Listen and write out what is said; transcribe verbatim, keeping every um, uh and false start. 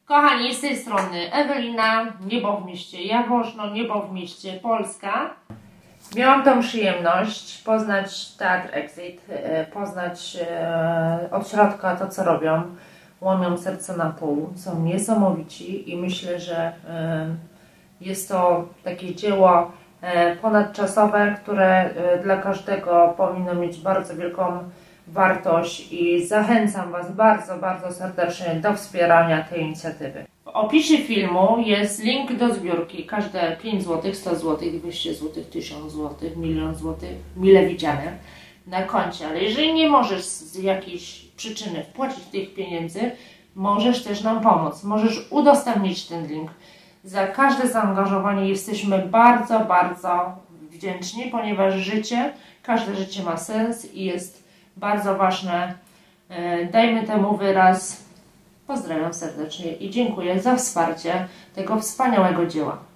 Kochani, z tej strony Ewelina, Niebo w mieście Jaworzno, Niebo w mieście Polska. Miałam tą przyjemność poznać Teatr Exit, poznać od środka to, co robią. Łamią serce na pół, są niesamowici i myślę, że jest to takie dzieło ponadczasowe, które dla każdego powinno mieć bardzo wielką wartość i zachęcam Was bardzo, bardzo serdecznie do wspierania tej inicjatywy. W opisie filmu jest link do zbiórki. Każde pięć złotych, sto złotych, dwieście złotych, tysiąc złotych, milion złotych, mile widziane na koncie. Ale jeżeli nie możesz z jakiejś przyczyny wpłacić tych pieniędzy, możesz też nam pomóc. Możesz udostępnić ten link. Za każde zaangażowanie jesteśmy bardzo, bardzo wdzięczni, ponieważ życie, każde życie ma sens i jest bardzo ważne. Dajmy temu wyraz. Pozdrawiam serdecznie i dziękuję za wsparcie tego wspaniałego dzieła.